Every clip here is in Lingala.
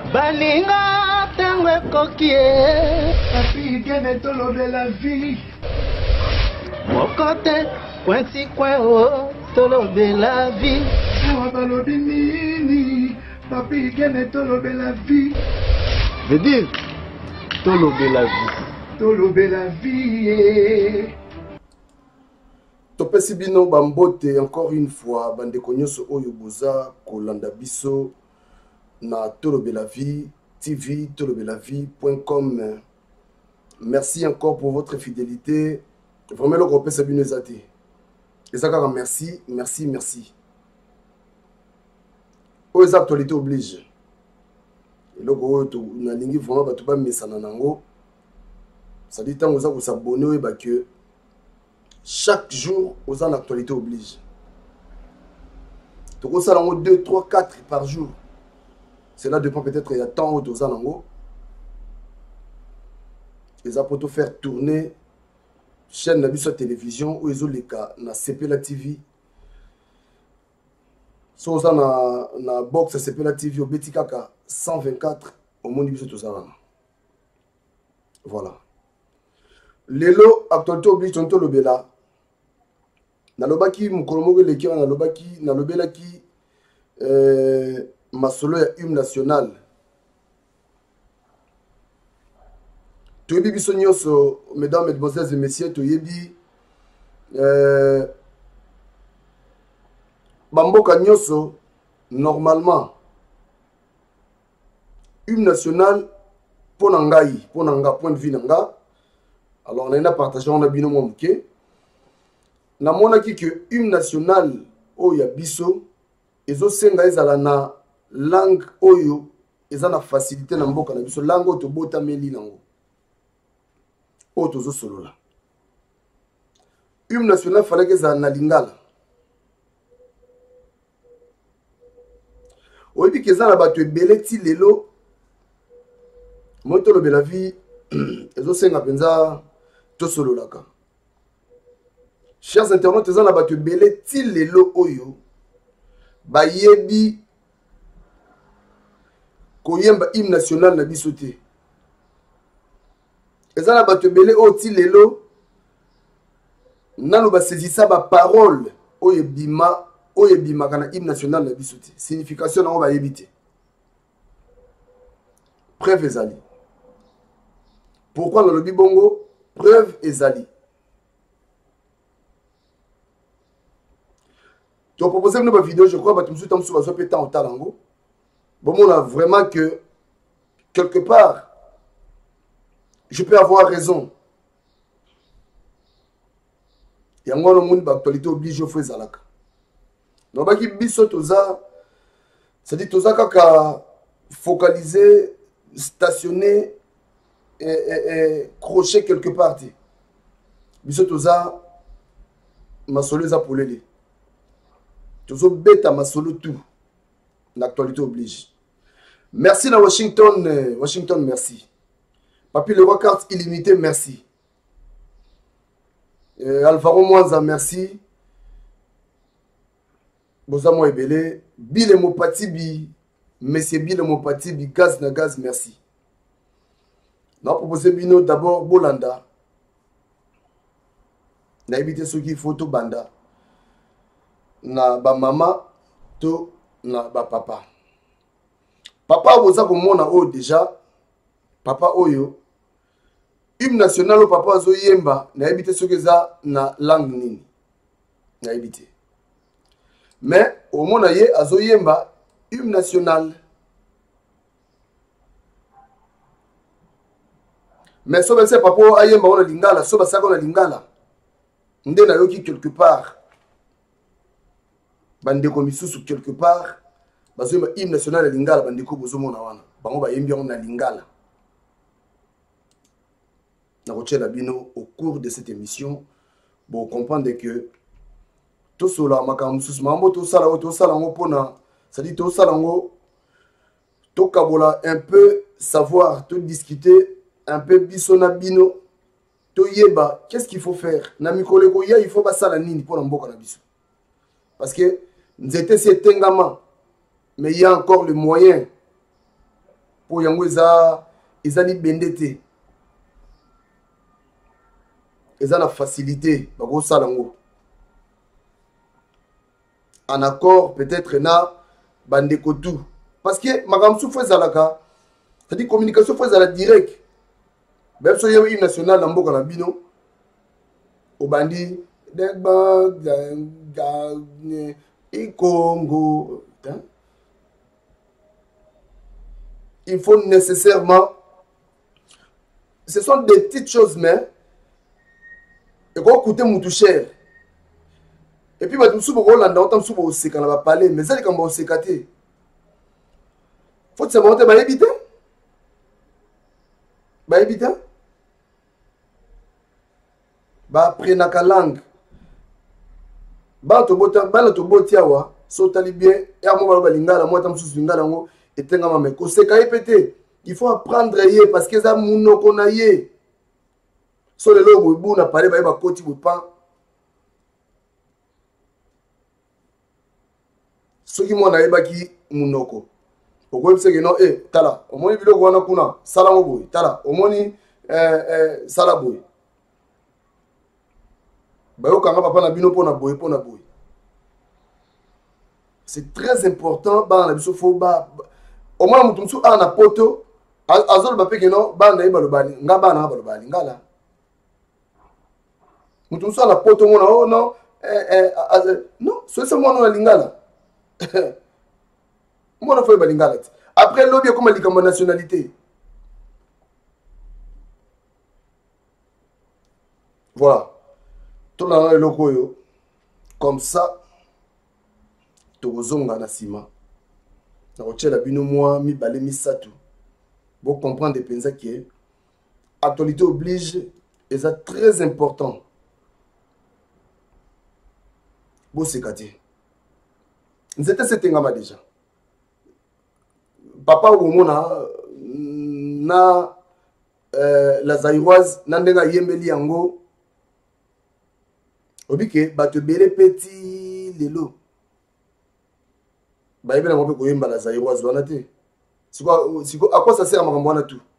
Baninga tango kokie papi gene tolobe la vie mokote kwensi kweo tolobe la vie balobi nini papi gene tolobe la vie veut dire tolobe la vie topesi bino bambote encore une fois bandeko nyonso oyo boza kolanda biso na Tolobe la vie TV, tolobelavie.com. Merci encore pour votre fidélité. Vraiment, le groupe c'est bien exaté. Et ça, merci, merci, merci. Aux actualités oblige. Et le groupe, on a lingi vraiment pas tout pas mais ça nango. Ça dit tant vous s'abonner et que chaque jour aux en actualité oblige. Donc ça lango 2, 3, 4 par jour. Cela dépend peut-être il y a tant aux alango. Ils ont pour faire tourner chaîne de sur télévision où ils ont les cas na CP la TV. So ça na box CP la TV au Betikaka 124 au monde biso tous ça. Voilà. Lelo actualité oblige tonto lobela. Na lobaki mukolomogo lekira na lobaki na lobela ki masolo ya hymne national. Toyebi biso nyonso, mesdames, mesdemoiselles et messieurs, toyebi bamboka nyonso normalement hymne national pour ngai, pour nga point de vue nanga. Alors on a partagé on a bino mo muke. Na mona ki que hymne national o ya biso ezo senga ezala na langue oyo ezana facilité na mboka na biso langue oyo tobotameli nango oyo tozosolola. Hymne national fallait que ezala na lingala oyebi ke eza na bato ebele ti lelo moi Tolobe la vie ezosenga mpenza tosololaka. Chers internautes, eza na bato ebele ti lelo oyo bayebi koyemba hymne national na biso te. Eza na bato ebele oyo ti lelo nano basezisa baparole oyo ebimaka na hymne national na biso te. Signification nango bayebi te. Preuve ezali. Pourquoi nalobi bongo? Preuve ezali. Tu as proposé une vidéo, je crois, que tu me suis en talango. Bon, on a vraiment que, quelque part, je peux avoir raison. Il y a un monde d'actualité oblige au feu zalaka. Donc, il y a c'est-à-dire qu'à focaliser, stationner et crocher quelque part. Bisotoza, ma soleuse a polélé. Toujours bête à ma solo tout. L'actualité oblige. Merci à Washington. Washington, merci. Papi le roi carte illimité, merci. Alvaro Mwanza, merci. Bozamo Ebele. Bile Mopati bi. Monsieur Bile Mopati bi. Gaz na gaz, merci. Nous avons proposé Bino d'abord Bolanda. Nous avons évité ceux qui photo Banda. Na ba mama to na ba papa. Papa boza komona oyo déjà papa oyo hymne national papa azo yemba na yebite soki eza na langue nini na yebite. Mais au mona ye azo yemba hymne national. Mais so bese papa ayemba ona lingala so basaka ona lingala. Nde na yoki quelque part bandeko misusu quelque part bazoyemba hymne national ya lingala bandeko bozomona wana bango bayembi yango na lingala. Na bino au cours de cette émission pour comprendre que tout cela makambo misusu mambo tosala ngo pona c'est-à-dire tosala ngo tokabola un peu savoir tout discuter un peu biso na bino toyeba qu'est-ce qu'il faut faire na mikoleko ya il faut basala nini pona mboka na biso parce que nzete c'est tengama mais il y a encore le moyen pour yango ezali bendete eza na facilité bakosala yango en accord peut-être na bandeko tout parce que makambo so fo ezalaka c'est-à-dire communication fo ezala direct même so yewe hymne national na mboka na bino obandi degba Congo il faut nécessairement ce sont des petites choses mais et quoi coûter moutou cher et puis bato musubu kolanda autant musubu oseka na ba parler mais zali kamba oseka te faut te monter ba éviter ba prenaka langue ba to boti awa so tali bien ya mo ba lingala mo tam susu lingala ngo etenga mama ko seka epete il faut apprendre yé parce que ça munoko na yé so le lobo bu na parler ba koti bu pan soki mo na yeba ki munoko okoyebisa ke non tala omoni biloko wana kuna sala ngo boye tala omoni sala boye bayokanga papa na bino mpona boye c'est très important bana na biso fo omona mutu mosusu ana poto azoloba mpe ke non bana na ye balobali nga bana nga balobali ngala mutu mosusu ana poto mona o non non soki mwana na lingala mwana fo yeba lingala te après lobi ekoma likambo nationalité voilà tolanda eloko oyo comme ça tokozonga na nsima na kotiela bino mwa mibale misato bocomprendre mpenza ke actualité oblige eza très important boseka te nzete setengama déjà papa omona na la Zaïroise na ndenge ayembeli yango obike bato ebele peti lelo bayebela ngo mpe koyemba la Zaïroise wana te siko à quoi ça sert makambo wana tout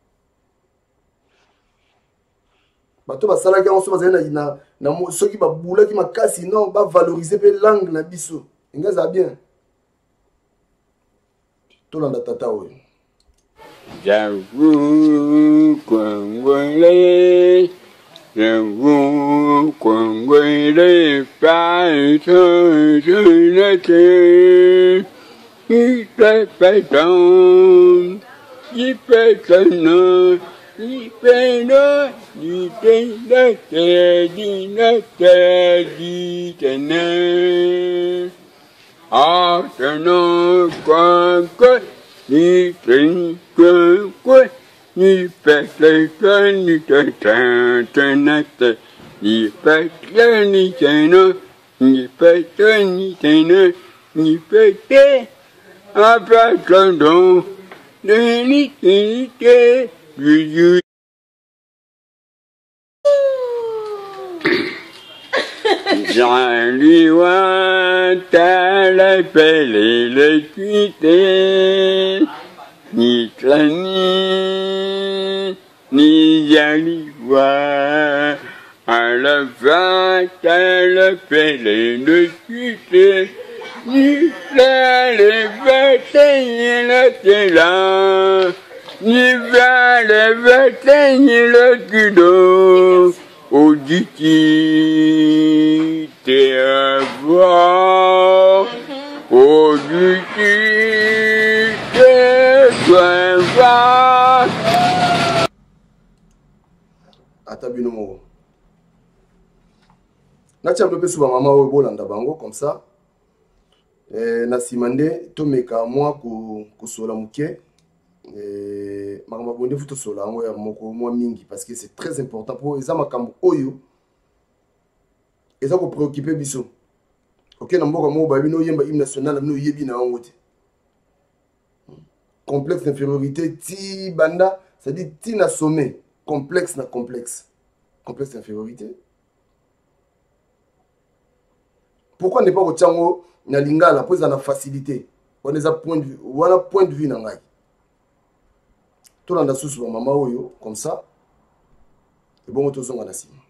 bato basalaki yango so bazali na soki babulaki makasi non bavalorize mpe langue na biso inga eza bien tolanda tata oyo J'avoue Congolais pas je il fait pétant, il fait non, il fait non, il fait ah, non, quoi, ni quoi, ni fait ni te ni fait ni tena, ni fait ni tena, ni fait après le don de l'unité du Dieu. Jean-Louis Ouattara l'appelait le cuité, ni Clani, ni Yaliwa, à la fin, elle appelait le cuité, ni les batailles le téla, ni les batailles le kudo. Auditi te avoir, auditi te voir. Atabino moko. Natia bloqué sur ma maman au bolanda bango comme ça. Na simande to meka moi ko sola muke. Makambo bonde futo sola ngo ya moko mwa mingi parce que c'est très important pour eza makambo oyo eza ko préoccuper biso. OK na mboka mo ba bino yemba hymne national bino yebi na ngo te. Complexe d'infériorité ti banda, c'est-à-dire ti na sommet, complexe na complexe. Complexe d'infériorité. Pourquoi ne pas ko tiango na lingala pour eza na facilité. On est à point de vue na ngai. tolanda susu bamama oyo comme ça ebongo tozonga na nsima.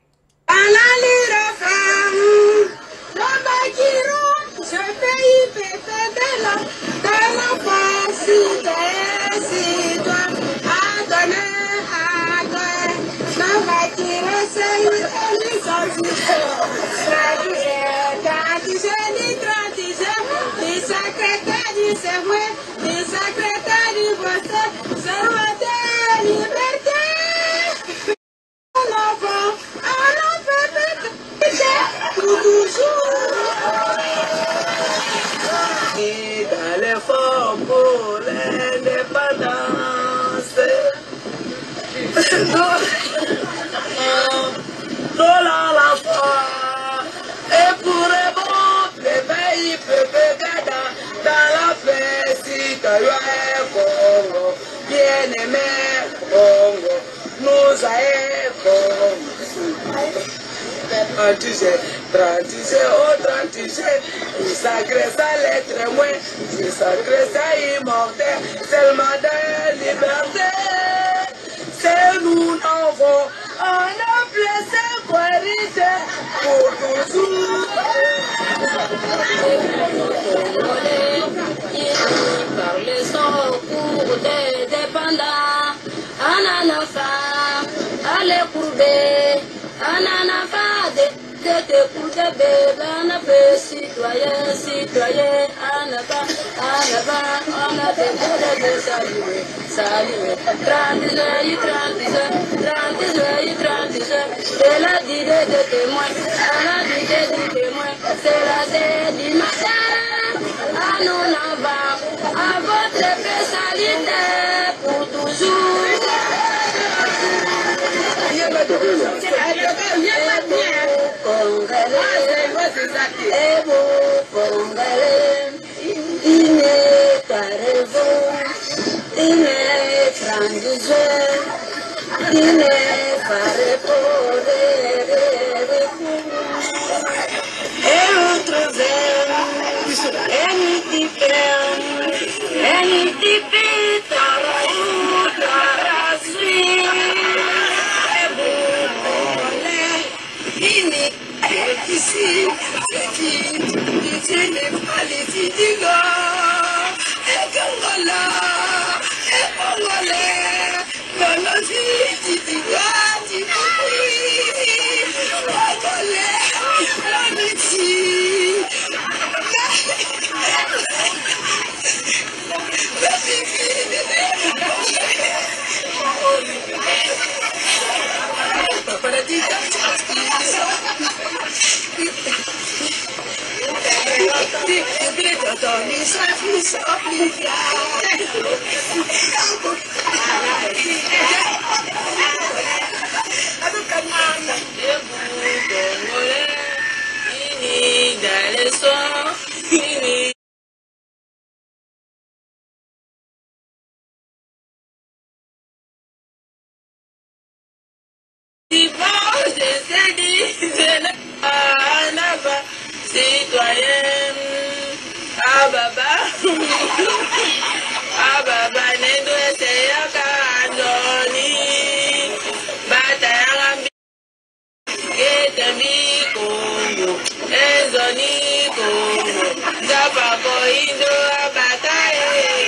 Et dans l'effort pour l'indépendance, dans la foi, et pour le bon pays, dans la paix, citoyen Congo, bien-aimé Congo, nous avons Trantisé, oh trantisé, il sacré sa lettre moins, il sacré sa immortel, seulement de liberté. C'est nous l'enfant, on a blessé guérité pour toujours. Il parle son cours des dépendants, Ananafa, allez courber, Ananafa. C'était pour te bébé, on a fait citoyen, on a fait de saluer. 30 c'est la d'idée de témoin, c'est la dée du matin, à nous là-bas, à votre spécialité pour toujours. Et vous, Congolais, il n'est pas raison, il n'est transigé, il n'est pas reposé. Et vous trouvez, any type, citoyen, Ababa, Nendo Seyaka Andoni, Batayambi, Getami Congo, Enzoni Congo, Zapako Indo Abataye,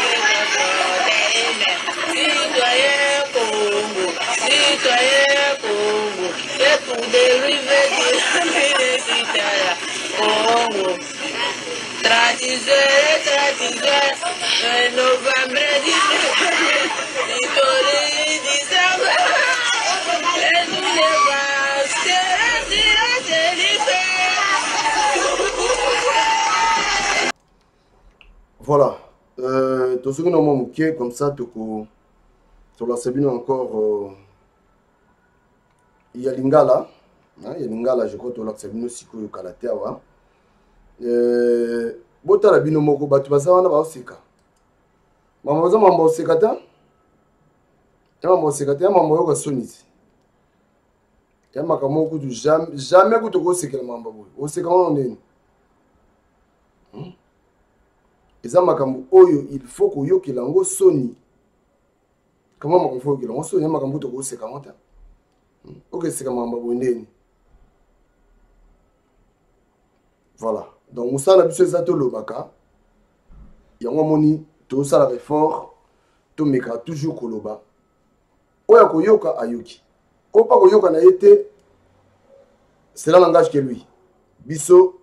citoyen Congo, et pour dériver de la citoyen Congo. Tradiseur, novembre, décembre, et tous les Voilà. Tout ce que nous avons manqué, comme ça, sur la Sabine encore, il y a Lingala. Il y a Lingala, je crois, que la Sabine aussi, que le Kalateawa. Botala bino moko batu bazawana ba oseka. Mama baza mama oseka ta? Ya mama oseka ta, ya mama yoka sonisi. Ya makamoko kutu jamais kutu ko sekela mama boy. Oseka wana ndeni. Eza makambo oyo il faut ko yokela ngo soni. comment ma confort que on se yama kambuto ko se kamata OK c'est comme mamba bondeni voilà donc musala biso zato lobaka yango moni to sala effort to meka toujours koloba oya koyoka ayoki ko pa koyoka na été c'est le langage que lui biso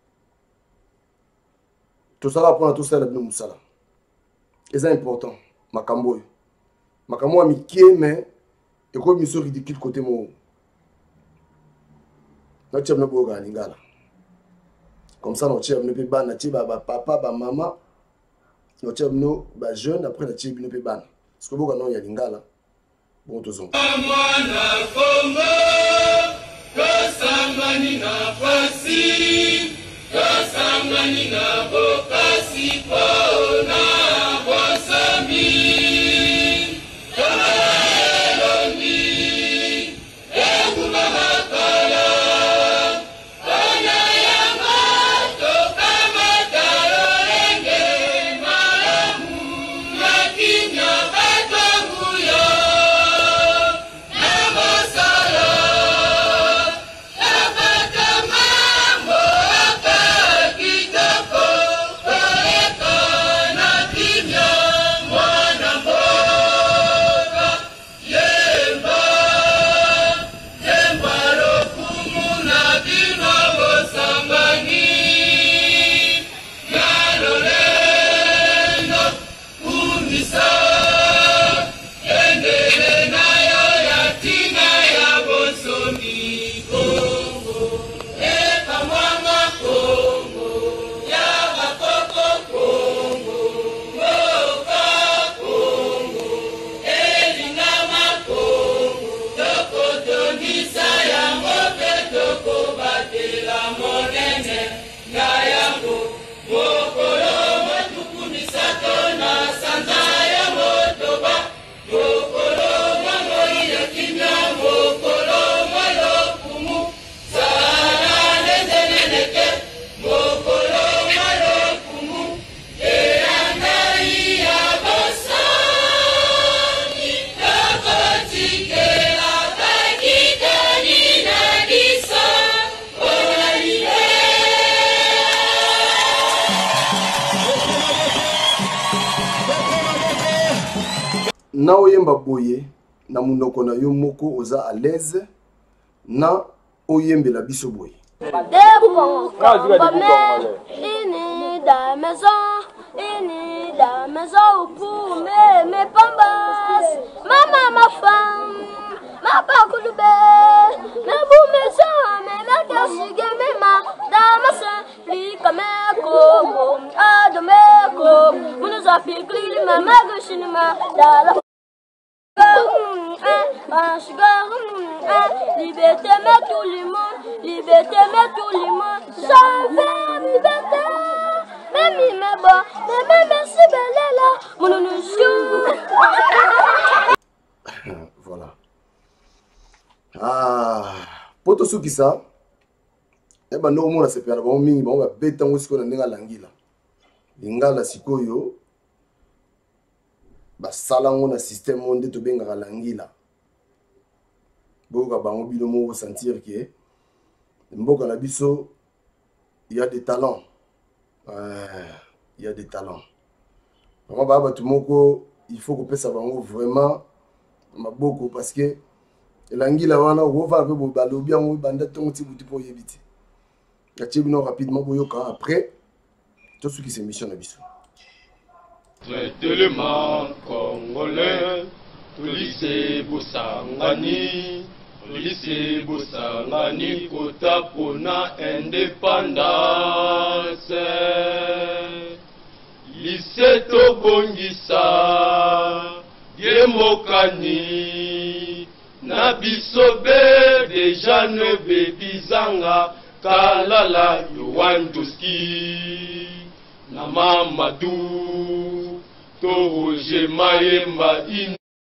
to sala pona to sala bino musala c'est important makambo makambo amike mais et comme ils sont ridicules côté mon na tchèm na boga lingala comme ça na tchèm ne peut pas na tchèba ba papa ba maman na tchèm no ba jeune après na tchèb ne peut pas parce que boga non ya lingala bon tozon mwana kongo kasangani na fasi kasangani na bokasi pona bosami na oyemba boye na munoko na yo moko oza à l'aise na oyembela biso boye Ini da maison pour mes pambas. Maman, ma femme, ma bakulube, mes bouts maisons, mes magasin, mes damas, pli comme un coco, à de mes coco, vous nous a piqué, ma magasin, la liberté, mais tout le monde, liberté, mais tout le monde, j'avais liberté, mais mi me bon, mais merci belle là, mon voilà. Ah, poto suki ça. Eh ben no mona se pera ba mingi ba ba beta ngosiko na ndinga langila. Lingala sikoyo. Basala na système monde to benga langila boka bango bino mo sentir que mboka na biso il y a des talents, il y a des talents. Vraiment baba tumoko il faut que pesa bango vraiment maboko parce que langila wana wova pe bo balobi yango banda tongo ti buti po yebiti ya tibino rapidement boyoka après tout ce qui c'est mission na biso. Tellement congolais, lycée Bosangani, kota pona indépendance. Lycée Tobongisa, Yemokani, Nabisobe, déjà ne bebizanga, Kalala Yowanduski, Namamadou. Toje maemba ino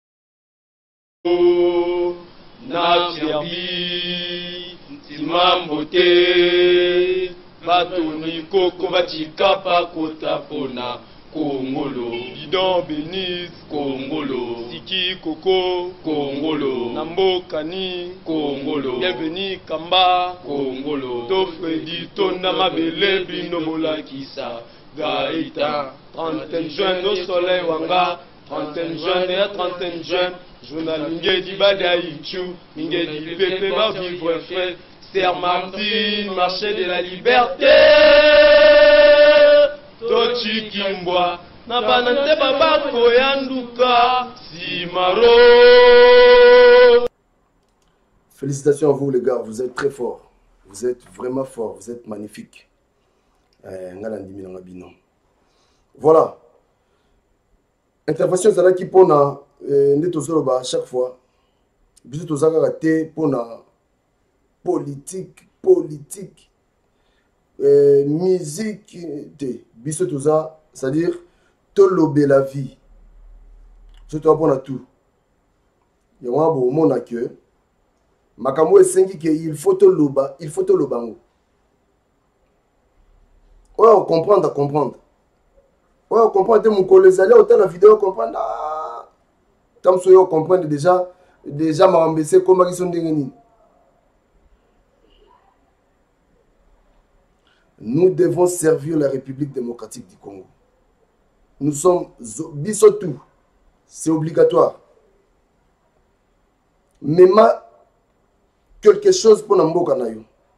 na tiabi timambo te bato ni koko batikapa kota pona Congolo. Bidon Bénis, Congolo. Siki Koko, Congolo. Nambo Kani, Congolo. Bienvenue Kamba, Congolo. To Freddy, Tona Mabele, Bino Molakisa, Gaïta, 30 jeunes au soleil Wanga, 30 jeunes et 30 jeunes, journal Ngedi Badaïchou, Ngedi Pepe va vivre frais, Serre Martin, marché de la liberté, Tochi Kimboa, Nabanante Baba Koyanduka, Simaro. Félicitations à vous les gars, vous êtes très forts. Vous êtes vraiment forts, vous êtes magnifiques. Voilà. Intervention zala qui pona neto zoloba chaque fois. Biso tozaka raté pona politique, musique te. Biso toza, c'est-à-dire tolobe la vie. Je te réponds à tout. Il y a un bon monde que makambo esengi que il faut toloba, il faut tolobango. Ouais, comprendre. Ouais, comprendre mon collègue, allez autant la vidéo comprendre. Comme ça, vous comprenez déjà m'a embêté comment ils sont dégainés. Nous devons servir la République démocratique du Congo. Nous sommes bisotou. C'est obligatoire. Même quelque chose pour Namboka na yo.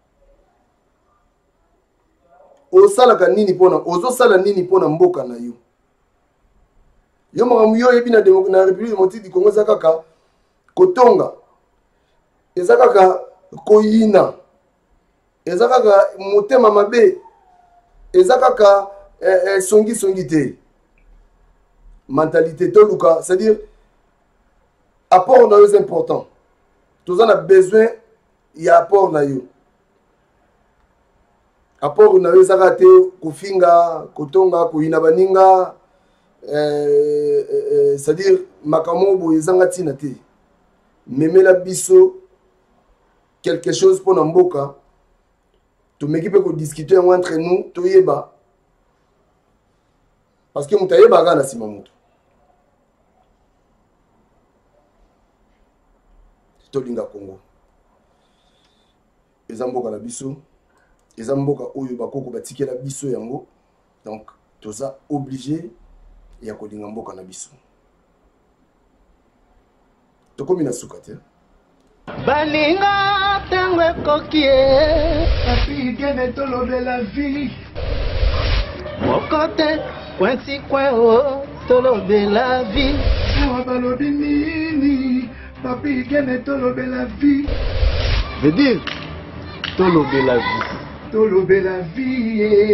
Osalaka nini pona ozosala nini pona mboka na yo. Yo makamu yo ebi na République démocratique du Congo zakaka kotonga. Ezakaka koyina. Ezakaka motema mabe. Ezakaka songi te. Mentalité toluka, c'est-à-dire apport na yo c'est important. Tous on a besoin y a apport na yo. Apport na yo zakate kofinga, kotonga, koyina baninga, c'est-à-dire makamo bo ezanga tina te. Memela biso quelque chose pour Namboka. Tu m'équipes pour discuter entre nous, tu yeba. Parce que mutayeba gana simamuto. Tolinga Congo. Ezamboka na biso. Ezamboka oyo bakoko batikela biso yango. Donc toza obligé ya kolinga mboka na biso. Tokomi na suka te. Baninga tango ekokie papi gene tolobe la vie mokote kwensi kweo tolobe la vie awa balobi nini papi gene tolobe la vie Veut dire, tolobe la vie. Tolobe la vie